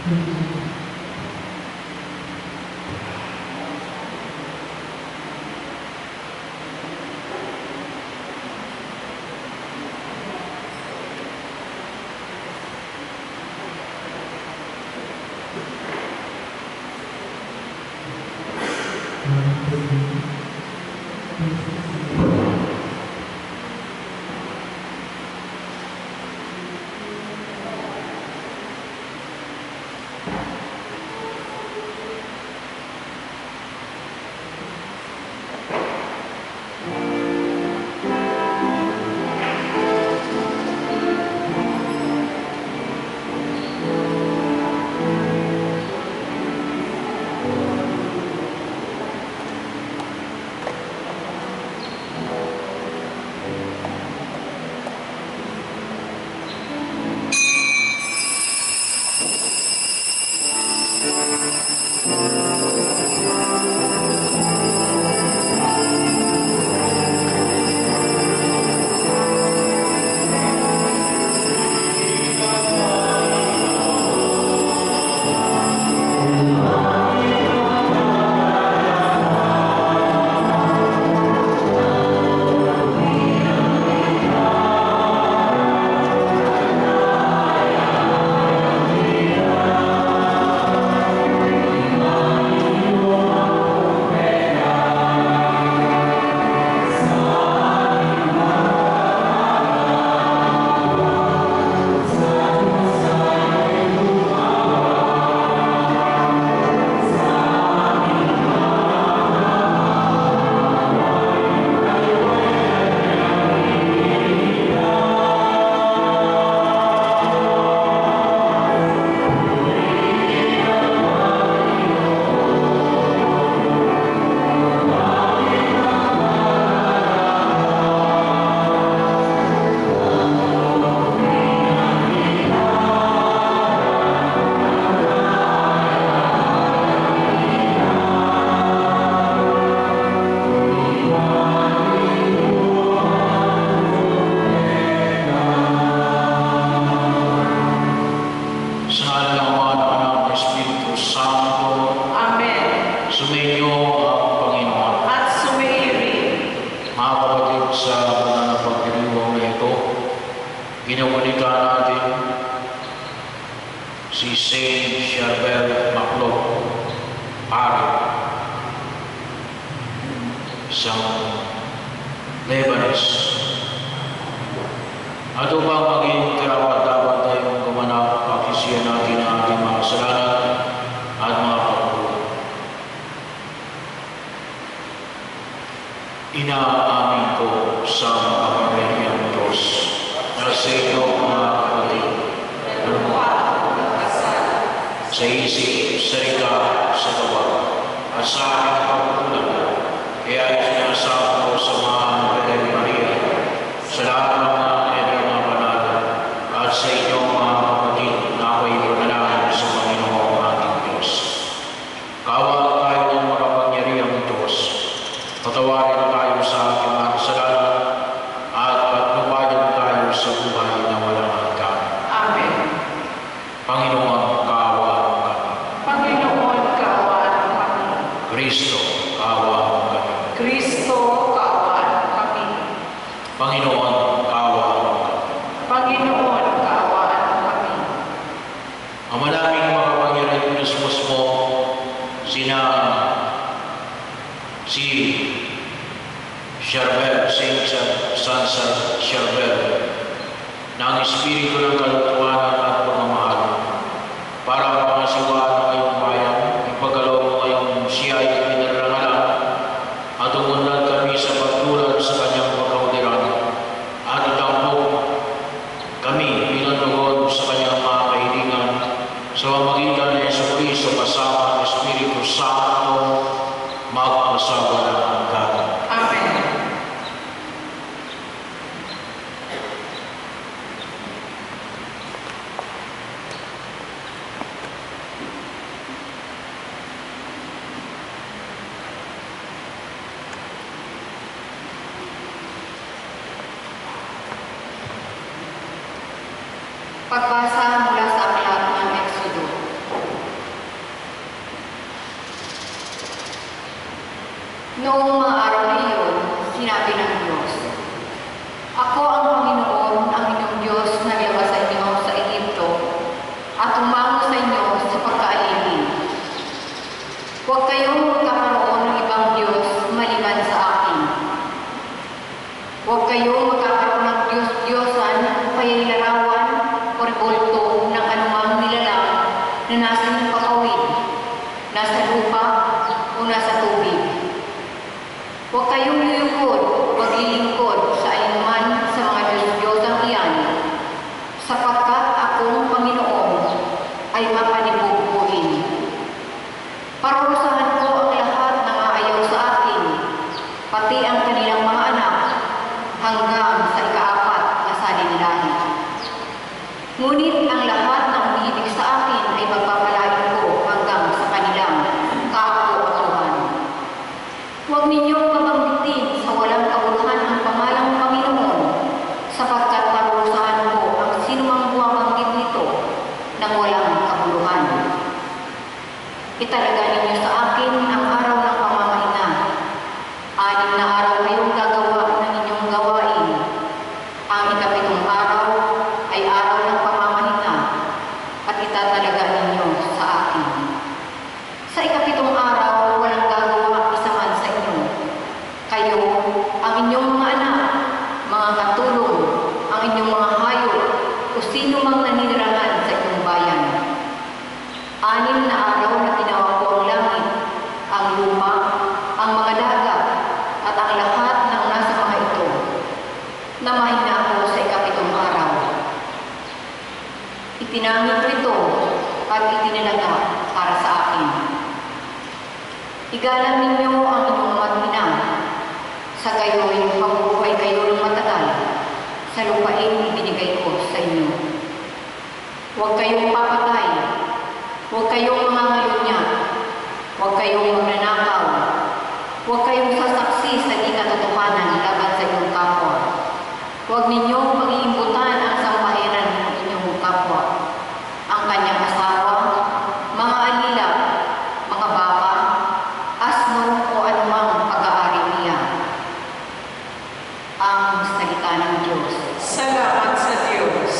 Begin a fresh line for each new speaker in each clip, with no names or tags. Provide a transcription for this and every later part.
Pagbasa mula sa aklat ng Exodo. Noong mga araw na iyon, sinabi ng Diyos, "Ako ang Panginoon, ang inyong Diyos na nilabas sa inyo sa Ehipto at umango sa inyo sa pagkaalipin. Huwag kayong magkakaroon ng ibang Diyos maliban sa akin. Huwag kayong magkakaroon ng Diyos-Diyosan o kaya'y larawan o rebulto ng anumang nilalang na nasa inyong pakawid, nasa lupa o nasa tubig. Huwag kayong lilingkod o maglilingkod sa alinman sa mga Diyos-Diyosang iyan, sapagkat akong Panginoon ay mapanibubuin. Parurusahan ko ang lahat ng aayaw sa akin, pati ang kanilang mga anak, hanggang sa ikaapat na salinlahi. Ngunit ang lahat ng umiibig sa akin ay magpapalain ko hanggang sa kanilang kaapu-atuhan. Huwag ninyong babanggitin sa walang kabuluhan ang pangalang Panginoon, sapagkat parurusahan ko ang sinumang bumabanggit nito ng walang kabuluhan. Italaga ninyo sa akin ang araw ng pamamahinga. 6 na araw kayong gagawa ng inyong gawain. Ang ikapitong araw ay araw ng pamamahinga at itatalaga ninyo sa akin. Sa ikapitong araw, walang gagawa isa man sa inyo. Kayo, ang inyong mga anak, mga katulong, ang inyong mga hayop, o sino mang naninirahan sa inyong bayan. 6 na araw na ginawa ko ang langit, ang lupa, ang mga dagat, at ang lahat ng nasa mga ito. Namahina ako sa ikapitong araw. Itinangin ko ito at itinalaga para sa akin. Igalang ninyo ang inyong magina, sa gayo'y mabubuhay kayo ng matagal, sa lupain ibinigay ko sa inyo. Huwag kayong papatay, huwag kayong mangangalunya, huwag kayong magnanakaw, huwag kayong sasaksi sa di katotohanan laban sa inyong kapwa. Huwag ninyong pag-iimbutan ang sampahiran ng inyong kapwa, ang kanyang asawa, mga alila, mga baka, asno o anumang pag-aari niya. Ang salita ng Diyos.
Salamat sa Diyos.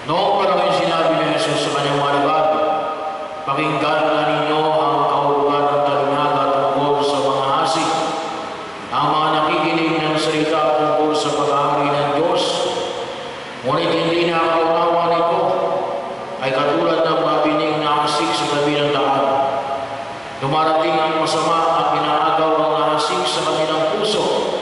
Noong panahon sinabi ni Jesus sa kanyang mga alagad, pakinggan na ninyo ang kahulugan ng talunyaga tungkol sa mga hasik. Ang mga nakikinig ng salita tungkol sa paghahari ng Diyos, ngunit hindi na kaunawa nito, ay katulad ng mga bining na hasik sa tabi ng daan. Dumarating ang masama at inaagaw ang hasik sa kanilang puso.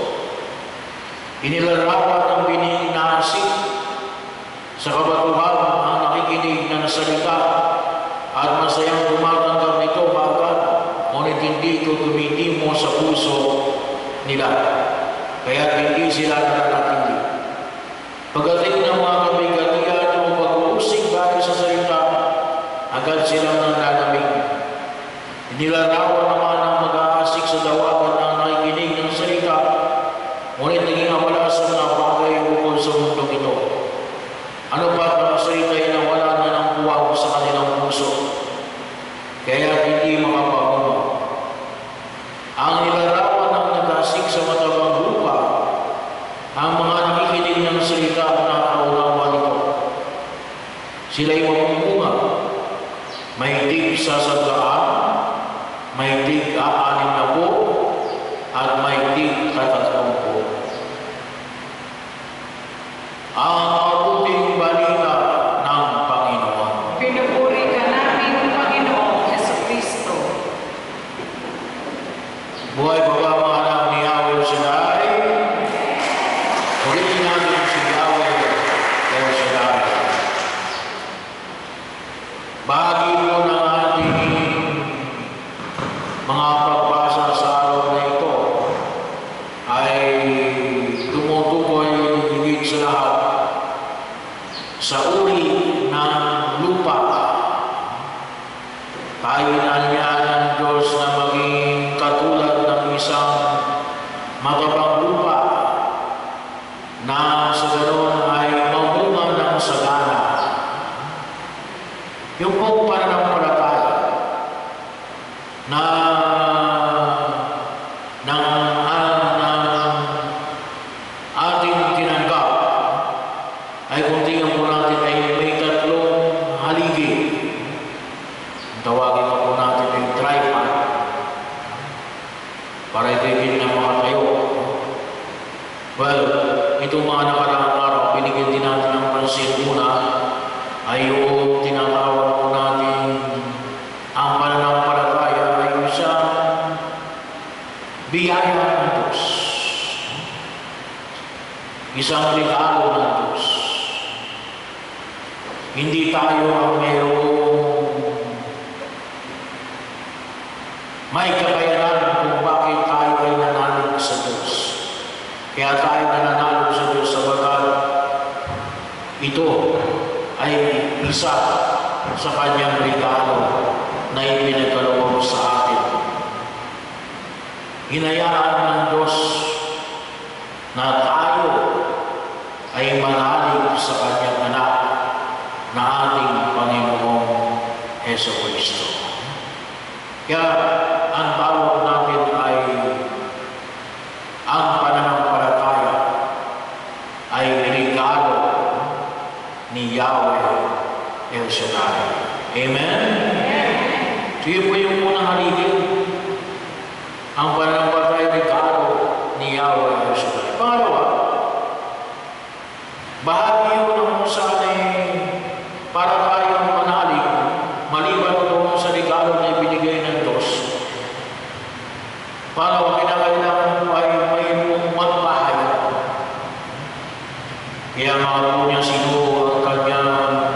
Inilarawan ng bining na hasik sa kabatuhan ang nakikinig ng salita at masayang tumatanggap nito bagad, ngunit hindi ito tumitimo sa puso nila, kaya hindi sila nananatili. Pagdating ng mga kabigatian o pag-uusig dahil sa salita, agad silang nananamig. Inilarawan naman ang mag-aasik sa dawagan ng nakikinig ng salita, ngunit naging abala sa mga bagay ukol sa mundong ito. Ano pa ang salita ay nawala na ng puwag sa kanilang puso, kaya hindi makapagulo. Ang nilarawan ng nag-asik sa matabang lupa, ang mga nakikinig ng salita na kaunawa nito. Sila'y mamumunga, mahigit sa sadaan, mahigit 60 at mahigit 30. Ang mabuting balita ng Panginoon.
Pinupuri ka namin, Panginoong Jesucristo.
Buhay pa ba mga anak ni Yahweh Shaddai? Ulitin natin si Yahweh El Shaddai. Bahagi po ng ating mga pagbasa sa araw na ito ay tumutukoy higit sa lahat sa uri ng lupa. Tayo inanyaan ng Diyos na maging katulad ng isang matabang lupa na sa ganoon ay mamunga ng sagana. Yung pong pananampalataya na ating tinanggap ay kung tingnan po natin ay may 3 haligi. Tawagin pa po natin ay tripod para ito na makatayo. Well, itong mga nakaraang araw, binigyan din natin ng pansin muna ay yung tinatawag po natin ang pananampalataya ay isang biyaya ng Diyos. Isang regalo ng Diyos. Hindi tayo ang mayroong may kakayanan kung bakit tayo ay nananalig sa Diyos. Kaya tayo nananalig sa Diyos sapagkat ito ay isa sa kanyang regalo na ipinagkaloob sa atin. Hinayaan ng Diyos na tayo ay manalig sa kanyang anak na ating Panginoong Jesucristo. Kaya ang tawag natin ay ang pananampalataya ay regalo ni Yahweh El Shaddai. Amen? Sige po yung unang haligi. Ang pananampalataya ay regalo ni Yahweh El Shaddai. Pangalawa, bahagi yun ang kung saan ay para tayong manalig, maliban doon sa regalo na ibinigay ng Diyos. Pangalawa, kinakailangan po ay mayroong magpahayag. Kaya mga po niya sinuho ang kanyang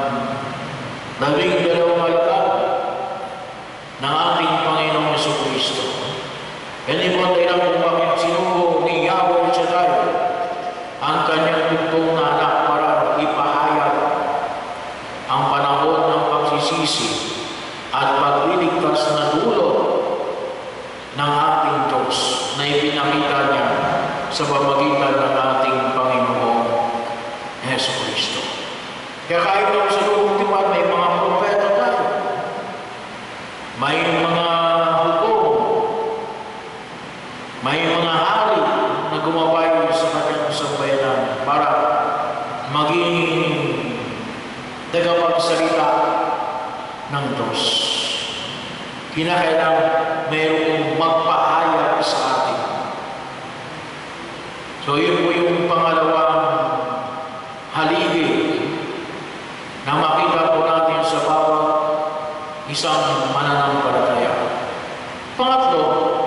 12 alagad ng ating Panginoong Jesucristo. Yan po ang dahilan kung bakit sinuho ni Yahweh Shaddai ang kanyang tugtong na anak para ipahayag ang panahon ng pagsisisi at pagliligtas na dulot ng ating Diyos na ipinakita niya sa pamamagitan ng ating Panginoong Jesucristo. Kaya kahit doon sa lubong tipan, may mga propeta tayo. May mga hukom. May mga hari na gumabay sa kanyang sambayanan para maging Diyos. Kinakailangan mayroong magpahayag sa atin. So yun po yung pangalawang haligi na makita po natin sa bawat isang mananampalataya. Pangatlo,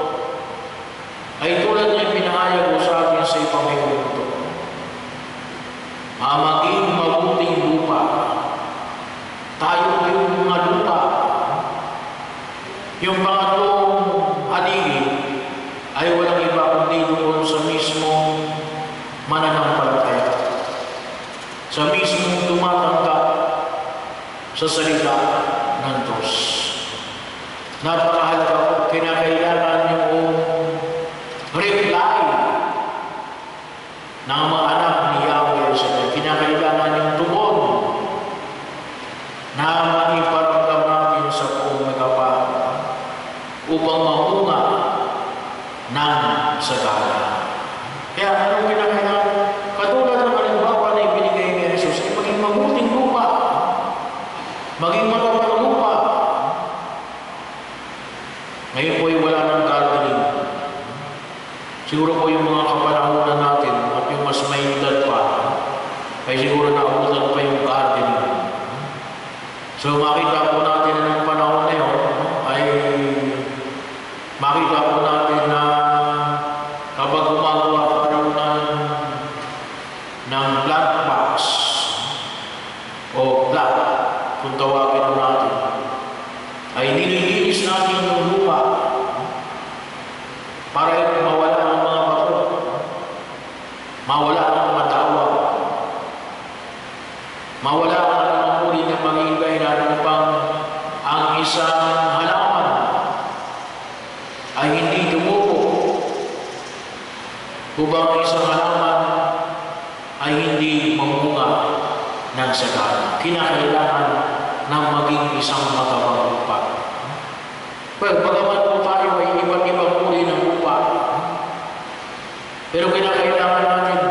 ay tulad ng pinahayag ko sa atin sa Ipanginoon ito, maging mabuting lupa. Tayo yung mga lupa. Yung pangatlong haligi ay walang iba kundi doon sa mismong mananampalataya, sa mismong tumatanggap sa salita ng Diyos. Napakahalaga po, kinakailangan yung reply ng mga anak ni Yahweh sa Diyos. Kinakailangan yung tugon na maiparamdam natin sa buong magapa upang mamunga ng sagana. Kaya anong kinakailangan? Katulad ng halimbawa na ibinigay ni Jesus, ay maging mabuting lupa, maging matapang lupa. Ngayon po ay wala ng gardening. Siguro po yung mga kapanahonan natin at yung mas may edad pa, ay siguro naabutan pa yung gardening. So makita po natin na ng panahon na yun, ay makita po natin na kapag gumagawa pa ng plant box o plant, kung tawagin natin, ay nililinis natin yung lupa para mawala ang mga bato, mawala ang mga dawa, mawala ang mga uri na pag-iigay natin upang ang isang halaman ay hindi tumubo, upang isang halaman ay hindi mamunga ng sagana. Kinakailangan ng maging isang matabang lupa. Well, bagaman po tayo ay iba't ibang uri ng lupa, pero kinakailangan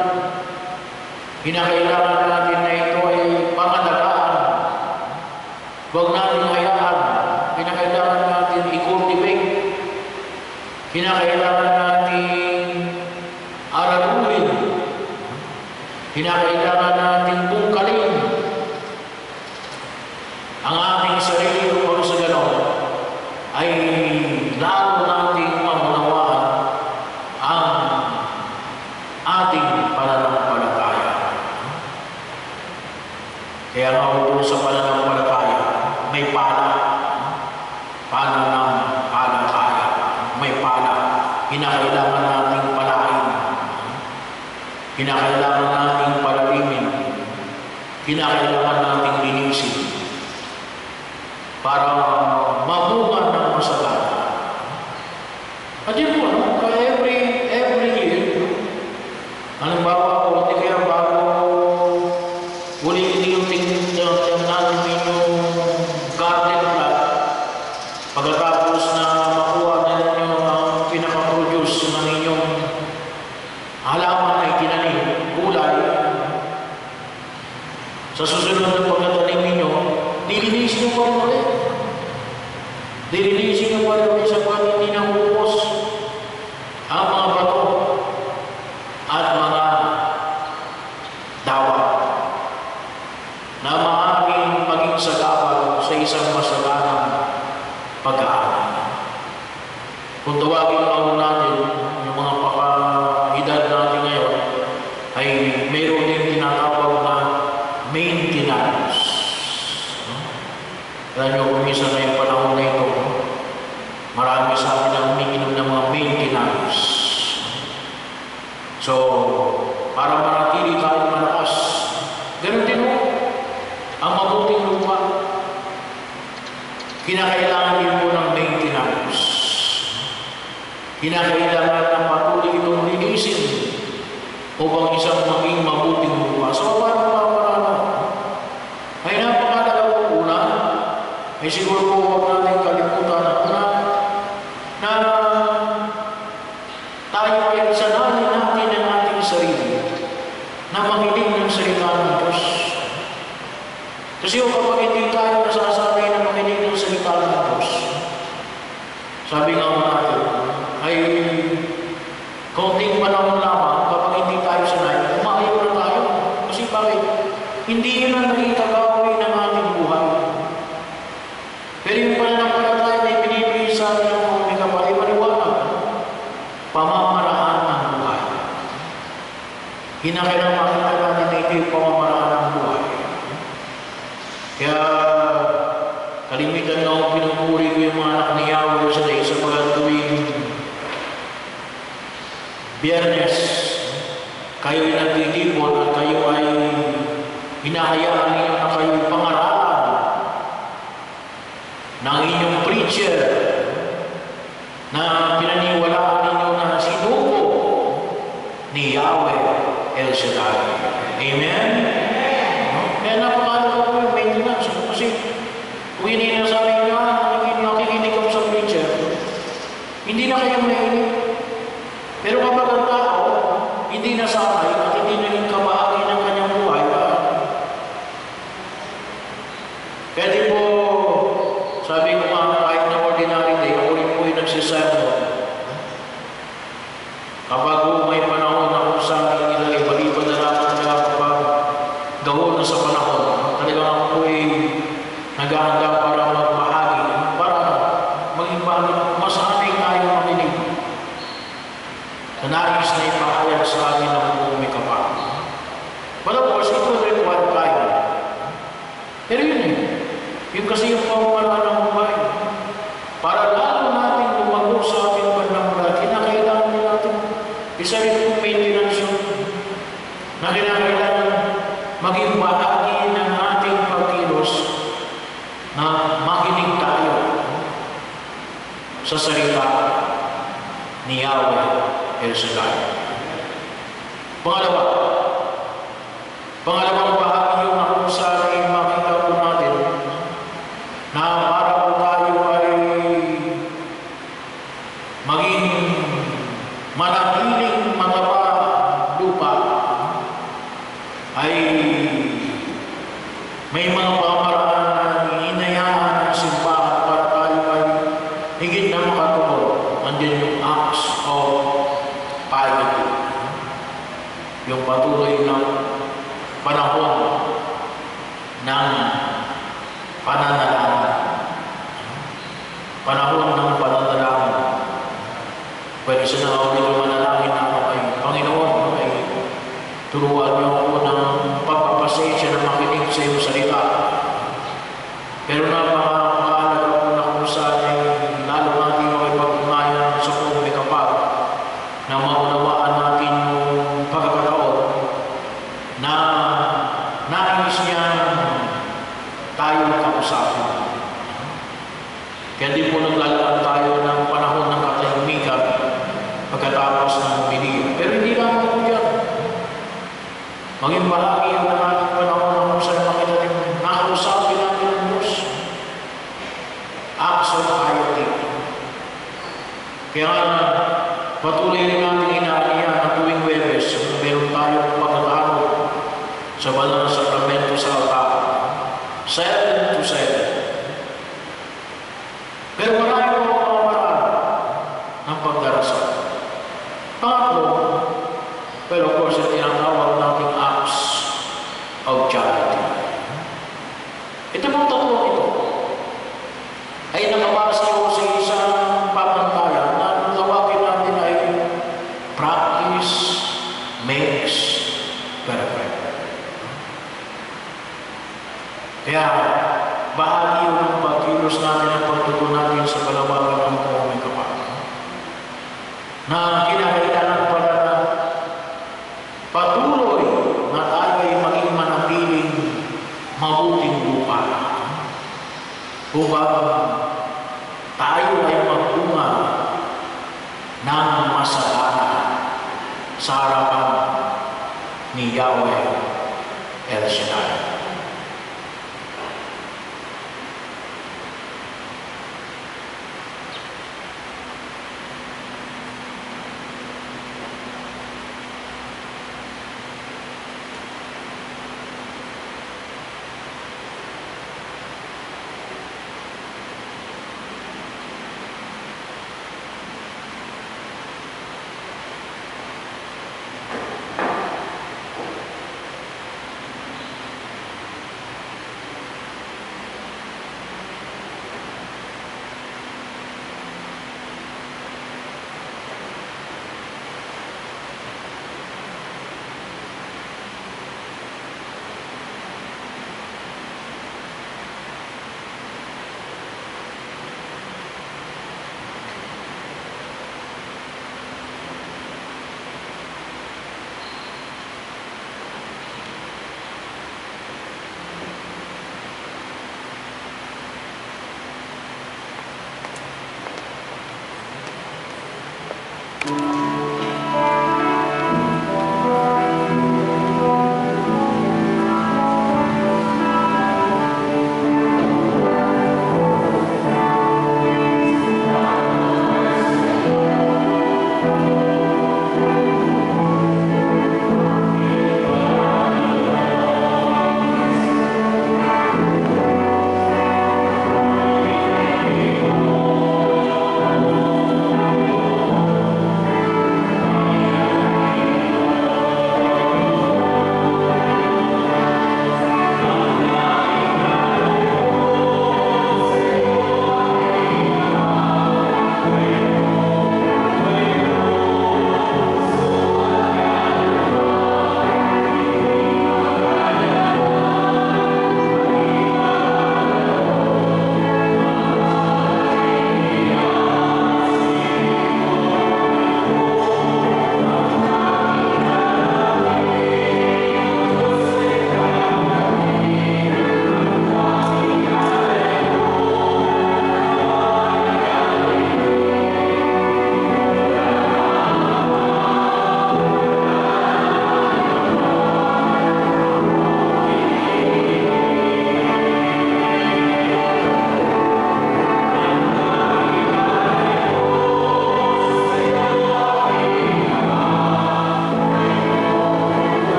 natin na ito ay pangalagaan. Huwag natin hayaan. Kinakailangan natin i-cultivate. Kinakailangan natin araluin. Kinakailangan natin bungkalin ang ating sarili upang sa ganon ay lalo nating mamunawaan ang ating pananampalataya. Kaya nga doon sa pananampalataya, may pala. Pananampalataya. May pala. Kinakailangan nating palain. Kinakailangan nating palalimin. Kinakailangan nating linisin para mamunga ng masagana. At yun po, no? Every year, halimbawa po, hindi kaya bago uli yung natin yung garden plot, pagkatapos na makuha na ninyo ang pinaka-produce ng inyong halaman ay tinanim, gulay, sa susunod na pagkatanim ninyo, dilinisin nyo pa rin ulit. Dilinisin nyo pa rin ulit sa pag hindi na upos ang mga bato at mga dawa na maaaring maging sagabal sa isang masaganang pag-aaral. Kung tawagin ako natin, yung mga paka-edad natin ngayon, ay mayroon din tinatawag na maintenance. Alam nyo, kumisa na yung panahon na ito, marami sa atin ang umiinom ng mga maintenance. So, para manatili tayo malakas, ganun din mo, ang mabuting lupa, kinakailangan din mo ng maintenance. Kinakailangan ng patuloy itong linisin upang isang maging mabuting lupa. So, paano paparano? Ay napakalaga po una, ay siguro po huwag natin kalimutan na tayo ay sanayin natin ang ating sarili na makinig ng salita ng Diyos. Kasi kapag hindi tayo nasasanay na makinig ng salita sabi nga mo natin, ay kaunting panahon lamang kapag hindi tayo sanay, umayaw na tayo. Kasi bakit? Hindi yun ang naging kagawin ng ating buhay. Pero yung pananampalataya na ibinibigay sa atin ng mga may kapal, ay maliwanag. Pamamaraan ng buhay. Hinakailang makita natin na ito yung pamamaraan ng buhay. Kaya kalimitan na akong pinupuri ko yung mga anak ni Yahweh sa day sa mga tuwing Biyernes, kayo'y nagtitipon at kayo ay hinahayaan ninyo na kayo'y pangaralan ng inyong preacher na pinaniwalaan ninyo na sinuko ni Yahweh El Shaddai. Amen? Kaya napakalaga po yung maintenance. Kasi kung hindi na sa amin nga, nakikinig ako sa preacher, hindi na kayo mahinig. Pero kapag ang tao, hindi nasanay at hindi naging kabahagi ng kanyang buhay, kaya di po, sabi ko nga, kahit na ordinary day, ako rin po yung nagsisermon. Kapag may panahon na kung saan nila ibalipan na naman nila kapag gawon na sa panahon, talagang ako po ay naghahanda para magbahagi, para maging bahagi, masanay tayo makinig. Na nais na ipahayag sa amin ng buong may kapal. But of course, it will require time. Pero yun eh. Yung kasi yung pamamaraan ng buhay. Para lalo natin lumago sa ating pananampalataya, kinakailangan din natin isa rin kong maintenance yun. Na kinakailangan maging bahagi ng ating pagkilos na makinig tayo sa salita ni Yahweh El Shaddai. Pangalawang bahagi yung na kung saan ay makita po natin na para po tayo ay maging manatiling mataba lupa ay may mga pamaraan na hinayaan ng simbahan para tayo ay higit na makatulog. Andiyan yung acts of piety. Yung patuloy ng panahon ng pananalangin. Panahon ng pananalangin. Pwede sa nakawin ng manalangin na ako ay Panginoon, ay turuan niyo ako ng pagpapasensya na makinig sa iyong salita. Pero napakahalaga po na kung saan ay lalo natin ako ipag-unayan sa kong may kapal na maunawaan natin yung pagkakataon na nais niya tayo kausapin. Kaya di po naglalaan tayo ng panahon ng katahimikan pagkatapos ng humiliya. Pero hindi naman po yan. Maging bahagi yung ating panahon na kung saan makita rin nakausapin natin ang Diyos. Acts of piety. Kaya patuloy rin natin inaanihan na tuwing Huwebes, meron tayong pagkatalo sa banal na sakramento sa altar. 7 to 7. Pero marami po ang pamamaraan ng pagdarasal. Pangatlo, pero of course, yung tinatawag nating acts of charity. Ito pong tatlo ito ay nakabase ko sa isang pamantayan na tawagin natin ay practice makes perfect. Kaya bahagi yun ng pagkilos natin ang pagtuto natin sa kalawagan ng buong may kapal. Na kinakailangan pala na patuloy na tayo ay maging manatiling mabuting lupa. Upang tayo ay magbunga ng masagana sa harapan ni Yahweh El Shaddai.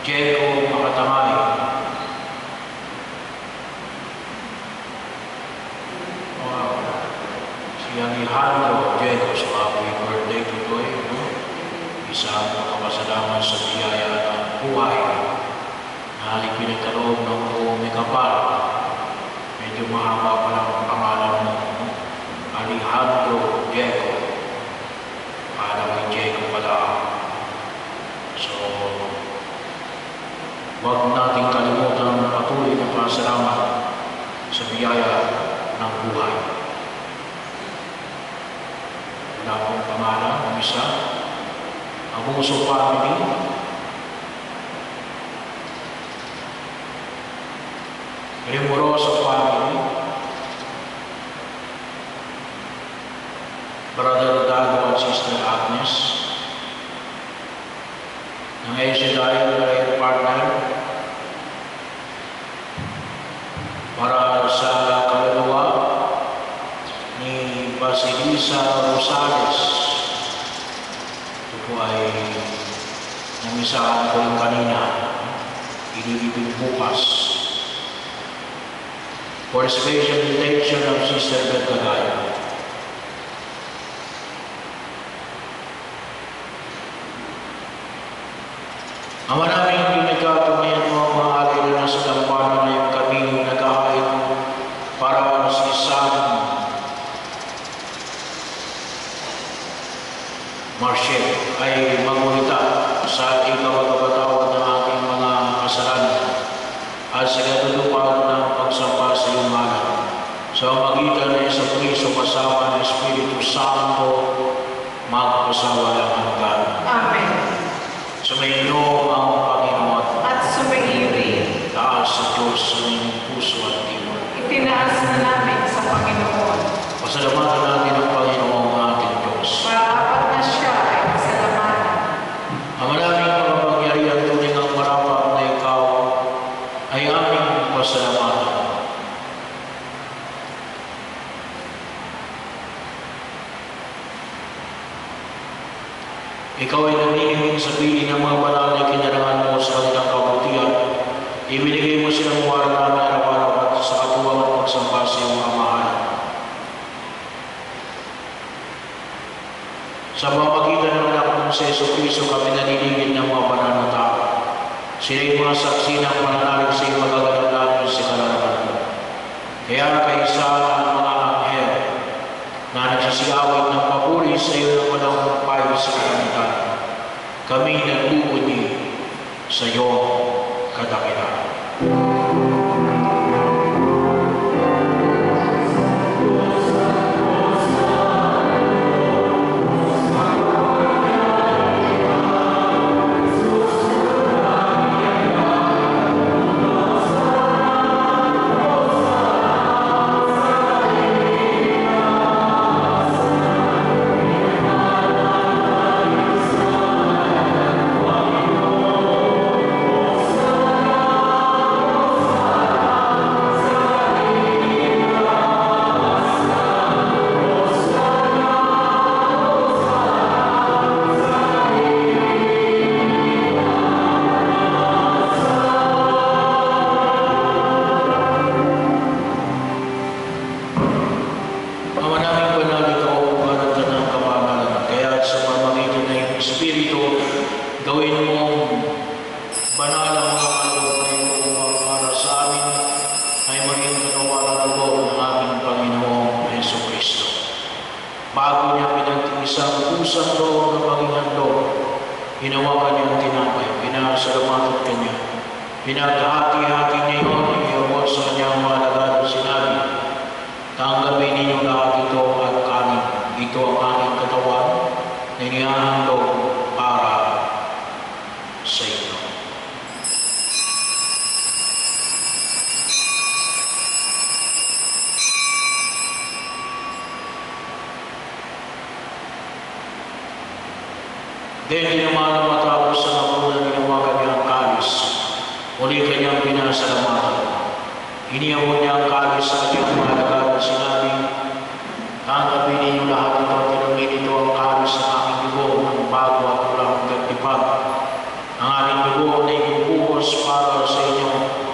Diego Makatamay, si Alejandro Diego, so happy birthday to Toy, no? Isang makapasalamat sa biyaya ng buhay na pinagkaloob ng buong may kapal. Medyo mahaba pa lang ang pangalan mo, no? Alejandro Diego. Alam mo Diego pala. So, huwag natin kalimutan patuloy na pasalamat sa biyaya ng buhay. Wala akong pangalan, ang isa. Abuso family. Remoroso family. Brother Dago at Sister Agnes. Ng ACDI prayer partner. Para sa kaluluwa ni Basilisa Rosales. Ito po ay namisahan ko yung kanina. Ililibig bukas. For special intention of Sister Beth Cagayo. Ang maraming pinagkatumayan mo ang mga alila na sa dampanan na yung kaming naghahain para si Sam Marshall ay magulita sa ikawagapatawad ng ating mga kasalanan at sa katutupad ng pagsampa sa iyong ngalan. Sa magitan ng Isang Kristo kasama ng Espiritu Santo, magpasawala hanggan.
Amen.
Sumainyo ang Panginoon.
At sumairi.
Taas sa Diyos sa inyong puso at timon.
Itinaas na namin sa Panginoon.
Pasalamatan natin ang Panginoon ating Diyos.
Marapat na siya ay pasalamatan.
Ang maraming makapangyarihan tunay ang marapat na ikaw ay aming pasalamatan. Ikaw ay nanginginig sa piling ng mga banal na kinarangan mo sa kanilang kabutihan. Ibinigay mo silang warna na araw-araw at sa katuwang at pagsamba sa iyong kamahalan. Sa pamamagitan ng anak ng sa Jesucristo kami naniligid ng mga banal na tao. Sila'y mga saksi ng pananalig sa iyong magaganap namin sa kalalaman mo. Kaya kaisa ang mga anghel na nagsisiawit ng papuri sa iyo ng panahon payo sa kalamitan. Kami nag-uuni sa iyo kadakilaan. Bago niya pinag-isang pusang loob ng maging handog, hinawakan niya ang tinapay, pinasalamatan kanya. Pinaghati-hati niya yun, iabot sa kanyang mga lagad at sinabi, tanggapin ninyo lahat ito at kanin. Ito ang aking katawan na inihahandog para sa inyo. Then naman matapos sa napunan ginawagan niya ang kalis. Muli kanyang pinasalamatan. Iniabot niya ang kalis sa kanyang mga lagad at sinabi, tanggapin ninyo lahat ito at inumin ito ang kalis sa aking dugo ng bago at walang kagtipag. Ang aking dugo na ibubuo para sa inyo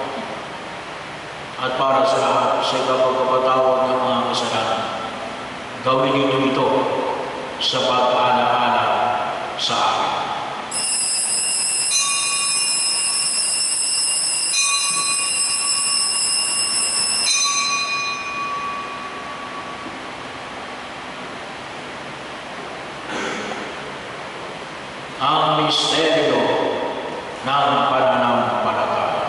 at para sa lahat sa ikapagpapatawad ng mga kasalanan. Gawin ninyo ito sa pag-aala-ala sa akin. Ang misteryo ng pananampalataya.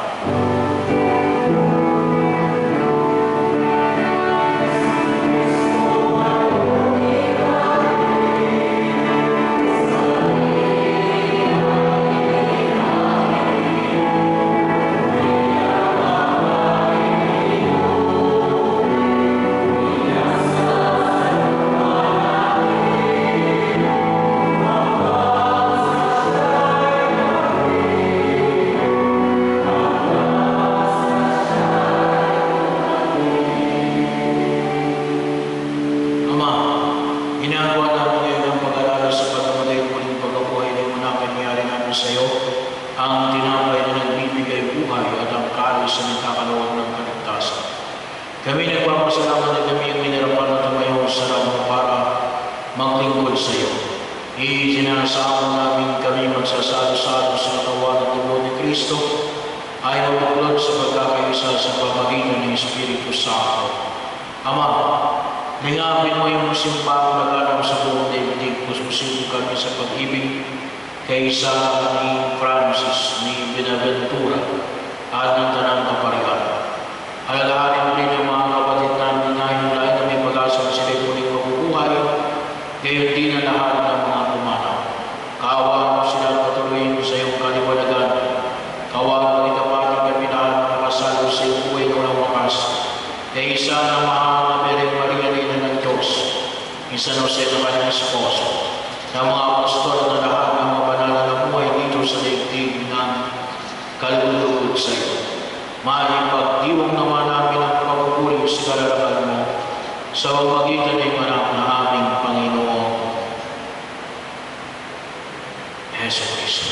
Kami nagpapasalamat na kami ang minarapan na tumayo sa ramo para maglingkod sa iyo. Isinasama namin kami magsasalo-salo sa katawan at tubo ni Kristo ay mabuklod sa pagkakaisa sa pamagitan ng Espiritu Santo. Ama, lingapin mo yung simbang naganaw sa buong daigdig. Puspusin mo kami sa pag-ibig kaysa ni Francis, ni Benaventura at ng Tanang Kaparihan. Alalahanin mo rin ang mga kapatid namin na hinulay na may pag-asang sila'y muling mabubuhay, gayon din ang lahat ng mga pumanaw. Kaawaan mo sila patuloyin mo sa iyong kaliwanagan. Kaawaan mo itapatin kami lahat nakasalo sa iyong buhay ng walang wakas. Kaya isa na mahal na Birhen Maria Ina ng Diyos, isa na sa kanyang esposo, na mga pastor na lahat ng mga banal na buhay dito sa daigdig ng kalulugod sa iyo. Maaaring pagdiwang naman namin ang pagpupuri sa kalalakan mo sa pamagitan ng anak na aming Panginoon Hesus Kristo.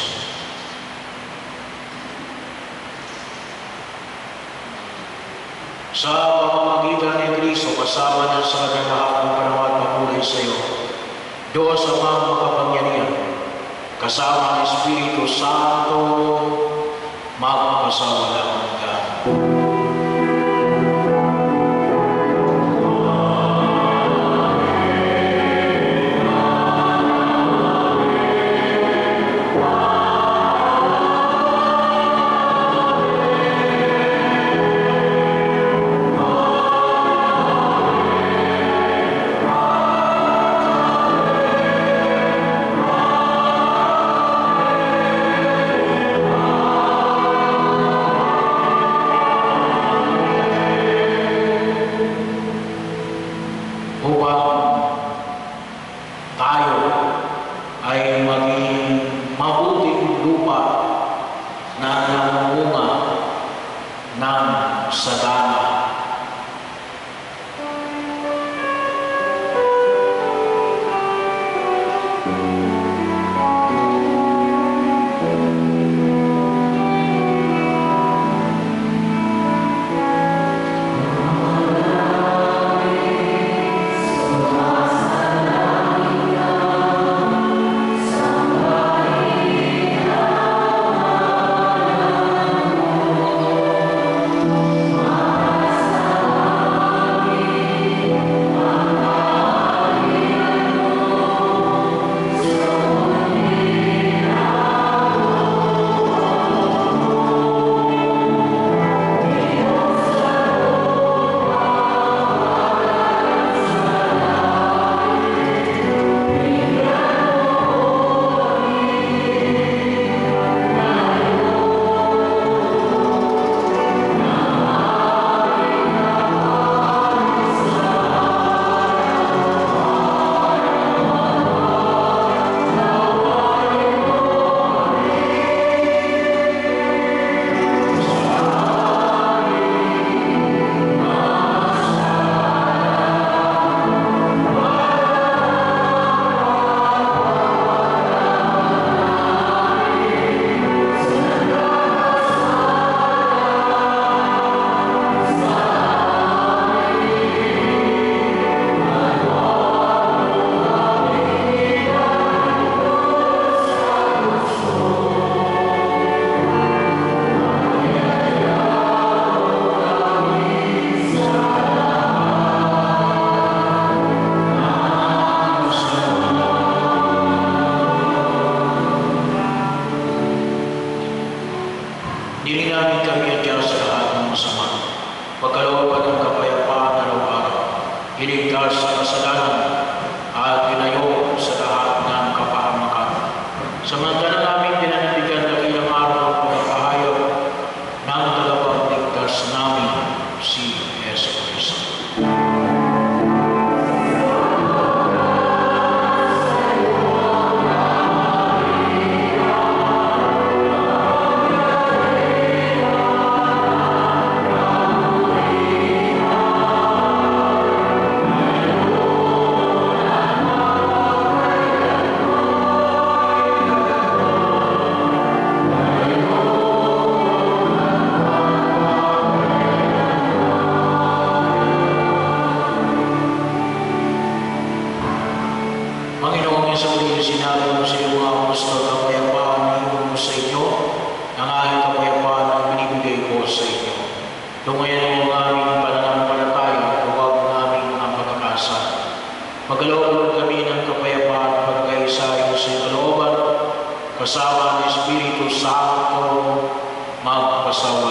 Sa pamamagitan ni Kristo, kasama na sa kanyang lahat ng panahon at papuri sa iyo, Diyos Amang makapangyarihan, kasama ang Espiritu Santo, magpasawalang hanggan. Hindi rin namin kami adya sa lahat ng masama. Pagkalooban ng kapayapaan araw-araw, iligtas sa kasalanan at ginayo sa lahat ng kapahamakan. Samantala namin pinanabigyan na ilang araw ng pagpapahayag ng tagapagligtas namin, si Yesu Cristo. Panginoong Yesu, sinabi mo sa iyong mga apostol, kapayapaan na iwan mo sa inyo, ang aking kapayapaan ang binibigay ko sa inyo. Tungayan mo ang aming pananampalataya, huwag mo namin ang pagkakasa. Magkalooban kami ng kapayapaan pagkaisahin sa kalooban, kasama ng Espiritu Santo, magpasawa.